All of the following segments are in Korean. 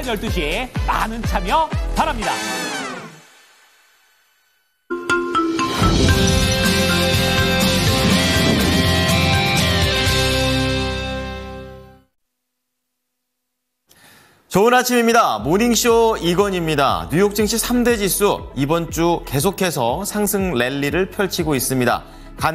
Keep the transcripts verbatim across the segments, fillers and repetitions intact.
오전 열두 시 많은 참여 바랍니다. 좋은 아침입니다. 모닝쇼 이건입니다. 뉴욕 증시 삼 대 지수 이번 주 계속해서 상승 랠리를 펼치고 있습니다.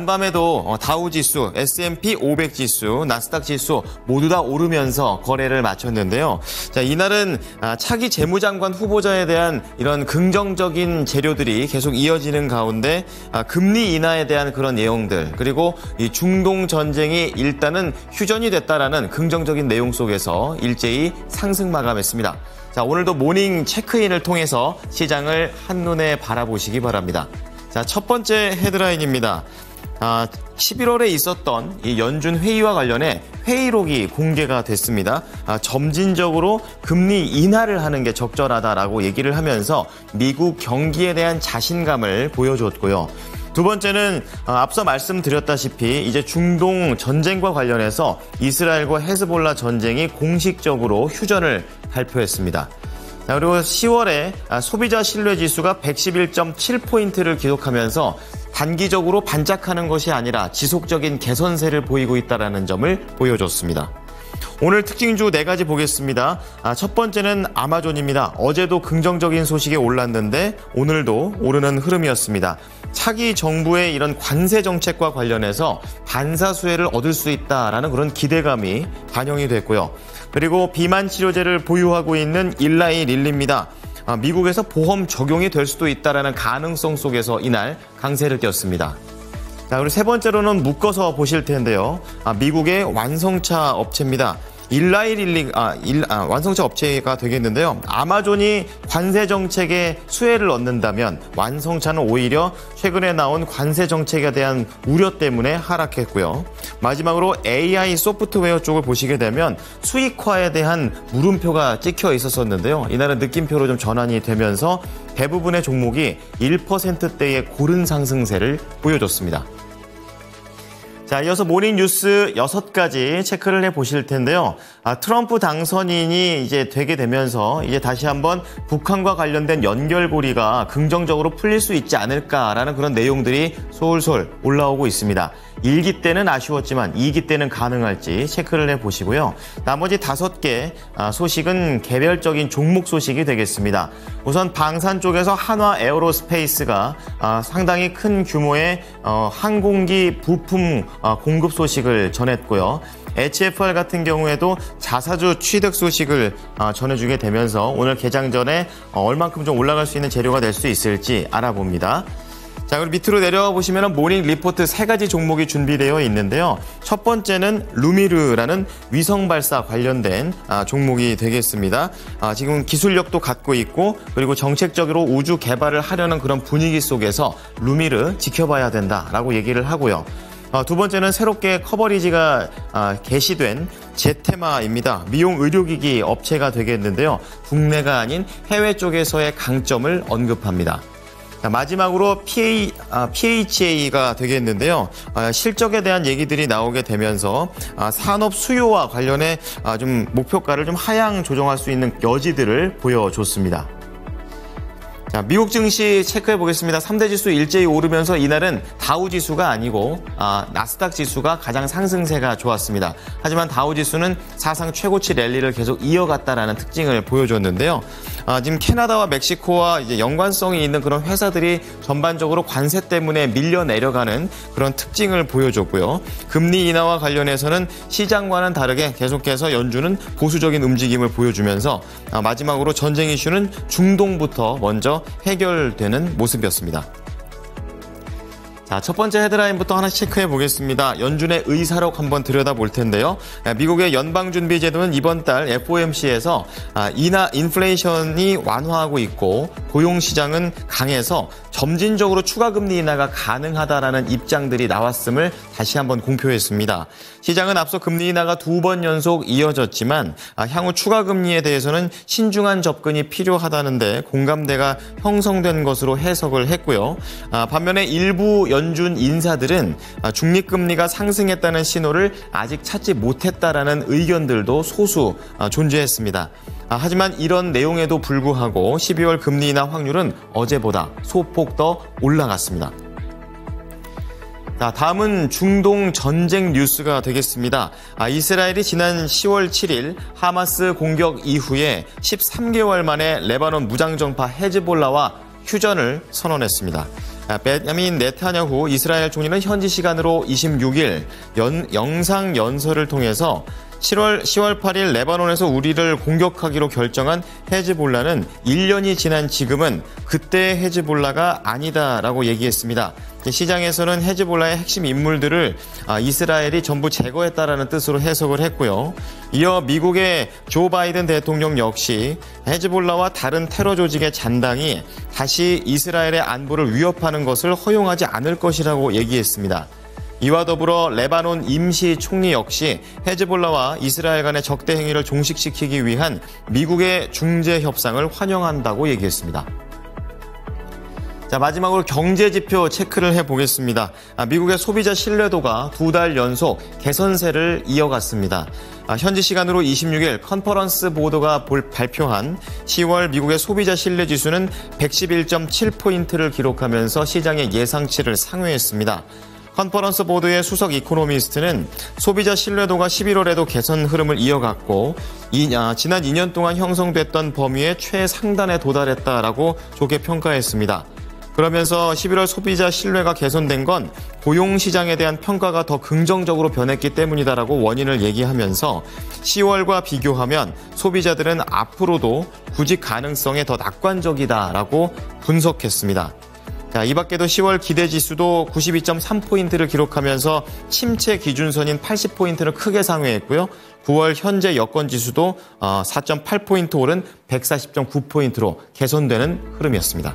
간밤에도 다우 지수, 에스 앤 피 오백 지수, 나스닥 지수 모두 다 오르면서 거래를 마쳤는데요. 자, 이날은 차기 재무장관 후보자에 대한 이런 긍정적인 재료들이 계속 이어지는 가운데 금리 인하에 대한 그런 내용들, 그리고 이 중동 전쟁이 일단은 휴전이 됐다라는 긍정적인 내용 속에서 일제히 상승 마감했습니다. 자, 오늘도 모닝 체크인을 통해서 시장을 한눈에 바라보시기 바랍니다. 자, 첫 번째 헤드라인입니다. 아, 십일월에 있었던 이 연준 회의와 관련해 회의록이 공개가 됐습니다. 아, 점진적으로 금리 인하를 하는 게 적절하다라고 얘기를 하면서 미국 경기에 대한 자신감을 보여줬고요. 두 번째는 앞서 말씀드렸다시피 이제 중동 전쟁과 관련해서 이스라엘과 헤즈볼라 전쟁이 공식적으로 휴전을 발표했습니다. 그리고 시월에 소비자 신뢰지수가 백십일 점 칠 포인트를 기록하면서 단기적으로 반짝하는 것이 아니라 지속적인 개선세를 보이고 있다는 점을 보여줬습니다. 오늘 특징주 네 가지 보겠습니다. 첫 번째는 아마존입니다. 어제도 긍정적인 소식이 올랐는데 오늘도 오르는 흐름이었습니다. 차기 정부의 이런 관세 정책과 관련해서 반사수혜를 얻을 수 있다라는 그런 기대감이 반영이 됐고요. 그리고 비만 치료제를 보유하고 있는 일라이 릴리입니다. 미국에서 보험 적용이 될 수도 있다라는 가능성 속에서 이날 강세를 띄었습니다. 자, 그리고 세 번째로는 묶어서 보실 텐데요. 아, 미국의 완성차 업체입니다. 일라이 릴리, 아, 일, 아, 완성차 업체가 되겠는데요. 아마존이 관세 정책에 수혜를 얻는다면 완성차는 오히려 최근에 나온 관세 정책에 대한 우려 때문에 하락했고요. 마지막으로 에이아이 소프트웨어 쪽을 보시게 되면 수익화에 대한 물음표가 찍혀 있었었는데요. 이날은 느낌표로 좀 전환이 되면서 대부분의 종목이 일 퍼센트대의 고른 상승세를 보여줬습니다. 자, 이어서 모닝 뉴스 여섯 가지 체크를 해보실 텐데요. 아, 트럼프 당선인이 이제 되게 되면서 이제 다시 한번 북한과 관련된 연결고리가 긍정적으로 풀릴 수 있지 않을까라는 그런 내용들이 솔솔 올라오고 있습니다. 일 기 때는 아쉬웠지만 이 기 때는 가능할지 체크를 해보시고요. 나머지 다섯 개 소식은 개별적인 종목 소식이 되겠습니다. 우선 방산 쪽에서 한화 에어로스페이스가 상당히 큰 규모의 항공기 부품 공급 소식을 전했고요. 에이치 에프 알 같은 경우에도 자사주 취득 소식을 전해주게 되면서 오늘 개장 전에 얼만큼 좀 올라갈 수 있는 재료가 될 수 있을지 알아봅니다. 자, 그리고 밑으로 내려가 보시면 모닝 리포트 세 가지 종목이 준비되어 있는데요. 첫 번째는 루미르라는 위성 발사 관련된 아, 종목이 되겠습니다. 아, 지금 기술력도 갖고 있고 그리고 정책적으로 우주 개발을 하려는 그런 분위기 속에서 루미르 지켜봐야 된다라고 얘기를 하고요. 아, 두 번째는 새롭게 커버리지가 아, 개시된 제테마입니다. 미용 의료기기 업체가 되겠는데요. 국내가 아닌 해외 쪽에서의 강점을 언급합니다. 자, 마지막으로 피에이, 아, 피에이치에이가 되겠는데요. 아, 실적에 대한 얘기들이 나오게 되면서 아, 산업 수요와 관련해 아, 좀 목표가를 좀 하향 조정할 수 있는 여지들을 보여줬습니다. 자, 미국 증시 체크해 보겠습니다. 삼 대 지수 일제히 오르면서 이날은 다우 지수가 아니고 아, 나스닥 지수가 가장 상승세가 좋았습니다. 하지만 다우 지수는 사상 최고치 랠리를 계속 이어갔다라는 특징을 보여줬는데요. 아, 지금 캐나다와 멕시코와 이제 연관성이 있는 그런 회사들이 전반적으로 관세 때문에 밀려 내려가는 그런 특징을 보여줬고요. 금리 인하와 관련해서는 시장과는 다르게 계속해서 연준은 보수적인 움직임을 보여주면서 아, 마지막으로 전쟁 이슈는 중동부터 먼저 해결되는 모습이었습니다. 자, 첫 번째 헤드라인부터 하나씩 체크해 보겠습니다. 연준의 의사록 한번 들여다볼 텐데요. 미국의 연방준비제도는 이번 달 에프 오 엠 씨에서 인하, 인플레이션이 완화하고 있고 고용시장은 강해서 점진적으로 추가금리 인하가 가능하다라는 입장들이 나왔음을 다시 한번 공표했습니다. 시장은 앞서 금리 인하가 두 번 연속 이어졌지만 향후 추가금리에 대해서는 신중한 접근이 필요하다는데 공감대가 형성된 것으로 해석을 했고요. 반면에 일부 연준 인사들은 중립금리가 상승했다는 신호를 아직 찾지 못했다라는 의견들도 소수 존재했습니다. 아, 하지만 이런 내용에도 불구하고 십이월 금리 인하 확률은 어제보다 소폭 더 올라갔습니다. 자, 다음은 중동 전쟁 뉴스가 되겠습니다. 아, 이스라엘이 지난 시월 칠일 하마스 공격 이후에 십삼 개월 만에 레바논 무장정파 헤즈볼라와 휴전을 선언했습니다. 아, 베냐민 네타냐후 이스라엘 총리는 현지 시간으로 이십육일 연, 영상 연설을 통해서 칠월, 시월 팔일 레바논에서 우리를 공격하기로 결정한 헤즈볼라는 일 년이 지난 지금은 그때의 헤즈볼라가 아니다라고 얘기했습니다. 시장에서는 헤즈볼라의 핵심 인물들을 이스라엘이 전부 제거했다라는 뜻으로 해석을 했고요. 이어 미국의 조 바이든 대통령 역시 헤즈볼라와 다른 테러 조직의 잔당이 다시 이스라엘의 안보를 위협하는 것을 허용하지 않을 것이라고 얘기했습니다. 이와 더불어 레바논 임시 총리 역시 헤즈볼라와 이스라엘 간의 적대 행위를 종식시키기 위한 미국의 중재 협상을 환영한다고 얘기했습니다. 자, 마지막으로 경제 지표 체크를 해보겠습니다. 아, 미국의 소비자 신뢰도가 두 달 연속 개선세를 이어갔습니다. 아, 현지 시간으로 이십육일 컨퍼런스 보드가 볼, 발표한 시월 미국의 소비자 신뢰 지수는 백십일 점 칠 포인트를 기록하면서 시장의 예상치를 상회했습니다. 컨퍼런스 보드의 수석 이코노미스트는 소비자 신뢰도가 십일월에도 개선 흐름을 이어갔고 이, 아, 지난 이 년 동안 형성됐던 범위의 최상단에 도달했다라고 좋게 평가했습니다. 그러면서 십일월 소비자 신뢰가 개선된 건 고용시장에 대한 평가가 더 긍정적으로 변했기 때문이다라고 원인을 얘기하면서 시월과 비교하면 소비자들은 앞으로도 구직 가능성에 더 낙관적이다라고 분석했습니다. 자, 이 밖에도 시월 기대지수도 구십이 점 삼 포인트를 기록하면서 침체 기준선인 팔십 포인트를 크게 상회했고요. 구월 현재 여건지수도 사 점 팔 포인트 오른 백사십 점 구 포인트로 개선되는 흐름이었습니다.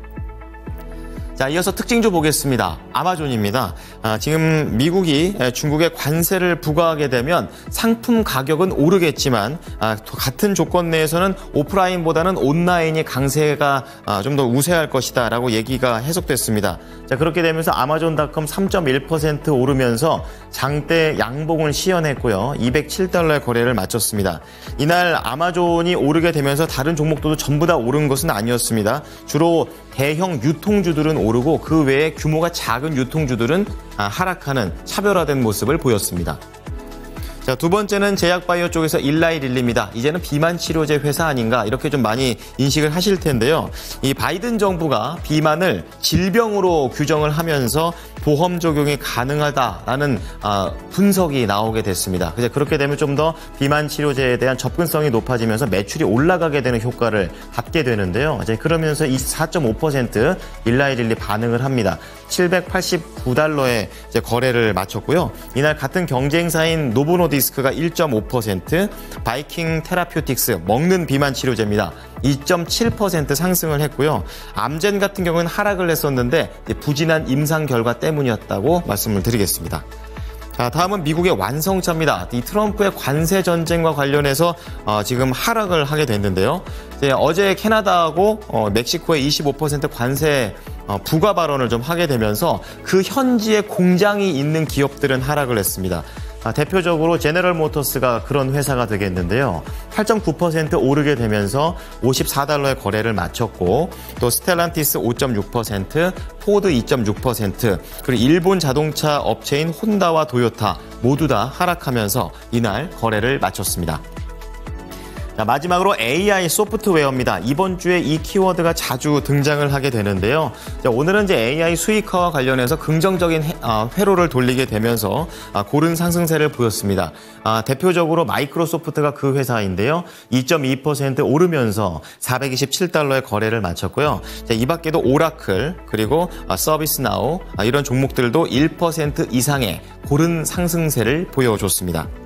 자, 이어서 특징주 보겠습니다. 아마존입니다. 아, 지금 미국이 중국에 관세를 부과하게 되면 상품 가격은 오르겠지만 아, 같은 조건 내에서는 오프라인보다는 온라인이 강세가 아, 좀 더 우세할 것이다 라고 얘기가 해석됐습니다. 자, 그렇게 되면서 아마존닷컴 삼 점 일 퍼센트 오르면서 장대 양봉을 시연했고요. 이백칠 달러의 거래를 마쳤습니다. 이날 아마존이 오르게 되면서 다른 종목들도 전부 다 오른 것은 아니었습니다. 주로 대형 유통주들은 오르고 그 외에 규모가 작은 유통주들은 하락하는 차별화된 모습을 보였습니다. 자, 두 번째는 제약바이오 쪽에서 일라이릴리입니다. 이제는 비만 치료제 회사 아닌가 이렇게 좀 많이 인식을 하실 텐데요. 이 바이든 정부가 비만을 질병으로 규정을 하면서 보험 적용이 가능하다라는 분석이 나오게 됐습니다. 그래서 그렇게 되면 좀 더 비만 치료제에 대한 접근성이 높아지면서 매출이 올라가게 되는 효과를 갖게 되는데요. 이제 그러면서 이 사 점 오 퍼센트 일라이릴리 반응을 합니다. 칠백팔십구 달러에 이제 거래를 마쳤고요. 이날 같은 경쟁사인 노보노디스크가 일 점 오 퍼센트, 바이킹 테라퓨틱스 먹는 비만 치료제입니다. 이 점 칠 퍼센트 상승을 했고요. 암젠 같은 경우는 하락을 했었는데 부진한 임상 결과 때문이었다고 말씀을 드리겠습니다. 자, 다음은 미국의 완성차입니다. 이 트럼프의 관세 전쟁과 관련해서 어, 지금 하락을 하게 됐는데요. 이제 어제 캐나다하고 어, 멕시코의 이십오 퍼센트 관세 어, 부과 발언을 좀 하게 되면서 그 현지에 공장이 있는 기업들은 하락을 했습니다. 아, 대표적으로 제너럴 모터스가 그런 회사가 되겠는데요. 팔 점 구 퍼센트 오르게 되면서 오십사 달러의 거래를 마쳤고 또 스텔란티스 오 점 육 퍼센트, 포드 이 점 육 퍼센트, 그리고 일본 자동차 업체인 혼다와 도요타 모두 다 하락하면서 이날 거래를 마쳤습니다. 자, 마지막으로 에이아이 소프트웨어입니다. 이번 주에 이 키워드가 자주 등장을 하게 되는데요. 자, 오늘은 이제 에이아이 수익화와 관련해서 긍정적인 해, 아, 회로를 돌리게 되면서 아, 고른 상승세를 보였습니다. 아, 대표적으로 마이크로소프트가 그 회사인데요. 이 점 이 퍼센트 오르면서 사백이십칠 달러의 거래를 마쳤고요. 자, 이 밖에도 오라클 그리고 아, 서비스나우 아, 이런 종목들도 일 퍼센트 이상의 고른 상승세를 보여줬습니다.